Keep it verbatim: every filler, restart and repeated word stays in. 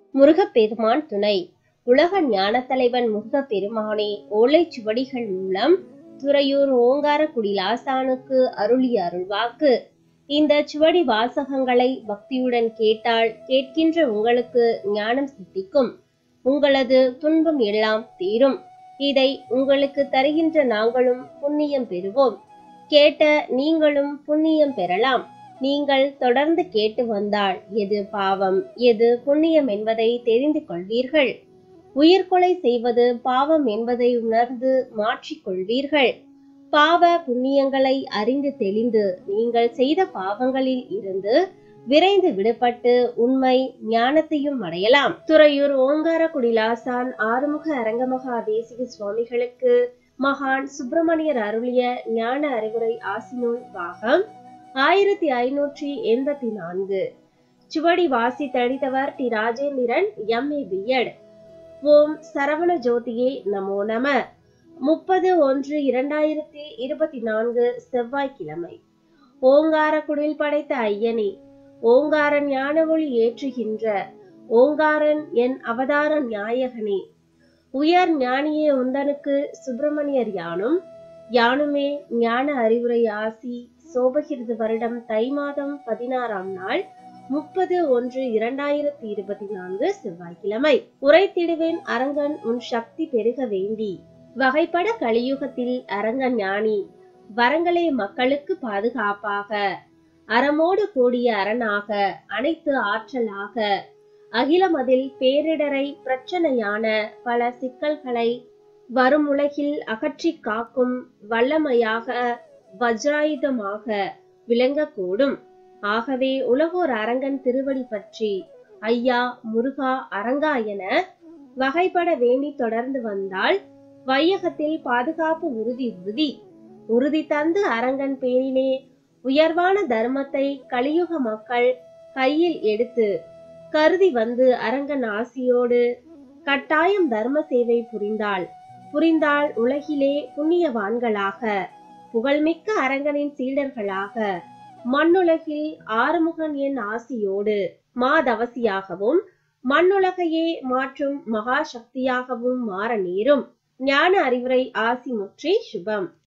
முருகப்பெருமான் துணை. உலக ஞானத் தலைவன் முருகப்பெருமானே ஓலைச்சுவடிகள் மூலம் துறையூர் ஓங்கார குடிலாசானுக்கு அருளிய அருள்வாக்கு. இந்த சுவடி வாசகங்களை பக்தியுடன் கேட்டால் கேட்கின்ற உங்களுக்கு ஞானம் சித்திக்கும். உங்களது துன்பம் எல்லாம் தீரும். இதை உங்களுக்கு தருகின்ற நாங்களும் புண்ணியம் பெறுவோம். கேட்ட நீங்களும் புண்ணியம் பெறலாம். நீங்கள் தொடர்ந்து கேட்டு வந்தால் எது பாவம் எது புண்ணியம் என்பதை தெரிந்து கொள்வீர்கள். உயிர்கொலை செய்வது பாவம் என்பதை உணர்ந்து மாற்றிக்கொள்வீர்கள். பாவ புண்ணியங்களை அறிந்து தெளிந்து நீங்கள் செய்த பாவங்களில் இருந்து விரைந்து விடுபட்டு உண்மை ஞானத்தையும் அடையலாம். துறையூர் ஓங்கார குடிலாசான் ஆறுமுக அரங்கமகா தேசிக சுவாமிகளுக்கு மகான் சுப்பிரமணியர் அருளிய ஞான அறிவுரை ஆசினூல் பாகம் ஆயிரத்தி ஐநூற்றி எண்பத்தி நான்கு. சுவடி வாசி தடித்தவர் T Rajendran, M A B Ed. ஓம் சரவண ஜோதியே நமோ நம. முப்பது ஒன்று இரண்டாயிரத்தி இருபத்தி நான்கு செவ்வாய்க்கிழமை. ஓங்கார குடில் படைத்த ஐயனே, ஓங்காரன் ஞான ஒளி ஏற்றுகின்ற ஓங்காரன் என் அவதார நாயகனே, உயர் ஞானியே உந்தனுக்கு சுப்பிரமணியர் யானும் யானுமே ஞான அறிவுரை ஆசி. சோபகிருது வருடம் தை மாதம் பதினாறாம் நாள் முப்பது ஒன்று இரண்டாயிரத்தி இருபத்தி நான்கு செவ்வாய்க்கிழமை. உரைத்திடுவேன் அரங்கன் உன் சக்தி பெருக வேண்டி. வகைப்பட கலியுகத்தில் அரங்கன் ஞானி வரங்களே மக்களுக்கு பாதுகாப்பாக, அறமோடு கூடிய அரணாக, அனைத்து ஆற்றலாக, அகிலமதில் பேரிடரை பிரச்சனையான பல சிக்கல்களை வரும் உலகில் அகற்றி காக்கும் வல்லமையாக வஜ்ராயுதமாக விளங்கக்கூடும். ஆகவே உலகோர் அரங்கன் திருவடி பற்றி ஐயா முருகா அரங்கா என வகைப்பட வேண்டி தொடர்ந்து வந்தால் வையகத்தில் பாதுகாப்பு உறுதி உறுதி உறுதி தந்து அரங்கன் பேரிலே உயர்வான தர்மத்தை கலியுக மக்கள் கையில் எடுத்து கருதி வந்து அரங்கன் ஆசியோடு கட்டாயம் தர்ம சேவை புரிந்தால் புரிந்தால் உலகிலே புண்ணியவான்களாக புகழ்மிக்க அரங்கனின் சீடர்களாக மண்ணுலகில் ஆறுமுகன் என் ஆசியோடு மாதவசியாகவும் மண்ணுலகையே மாற்றும் மகா சக்தியாகவும் மாற நேரும். ஞான அறிவுரை ஆசி முற்றி சுபம்.